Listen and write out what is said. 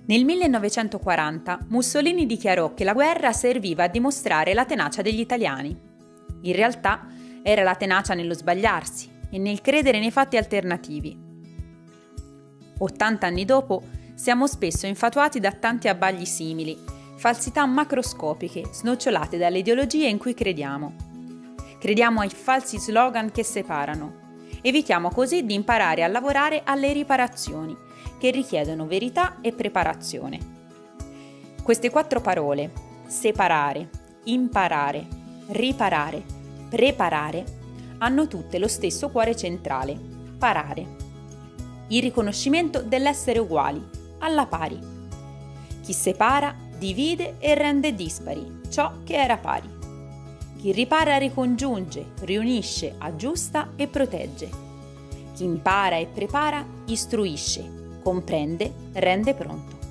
Nel 1940 Mussolini dichiarò che la guerra serviva a dimostrare la tenacia degli italiani. In realtà era la tenacia nello sbagliarsi e nel credere nei fatti alternativi. 80 anni dopo siamo spesso infatuati da tanti abbagli simili, falsità macroscopiche snocciolate dalle ideologie in cui crediamo. Crediamo ai falsi slogan che separano. Evitiamo così di imparare a lavorare alle riparazioni, che richiedono verità e preparazione. Queste 4 parole, separare, imparare, riparare, preparare, hanno tutte lo stesso cuore centrale, parare. Il riconoscimento dell'essere uguali, alla pari. Chi separa, divide e rende dispari ciò che era pari. Chi ripara ricongiunge, riunisce, aggiusta e protegge. Chi impara e prepara, istruisce, comprende, rende pronto.